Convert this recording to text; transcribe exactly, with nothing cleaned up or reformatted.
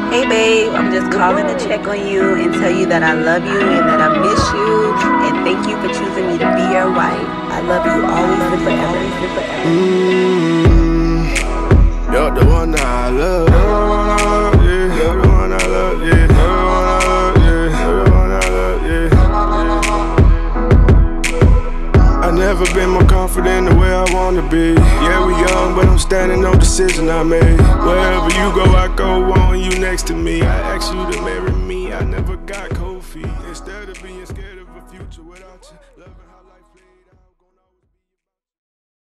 Hey babe, I'm just calling to check on you and tell you that I love you and that I miss you, and thank you for choosing me to be your wife. I love you always and forever. Mm, you're the one I love. Yeah, you're the one I love. Yeah, you're the one I love. Yeah, you're the one I love. Yeah. I never been more confident the way I wanna be. Yeah, we young, but I'm standing on decision I made. Wherever you go, I go. Want you next to me. I asked you to marry me. I never got cold feet. Instead of being scared of a future without you, loving how life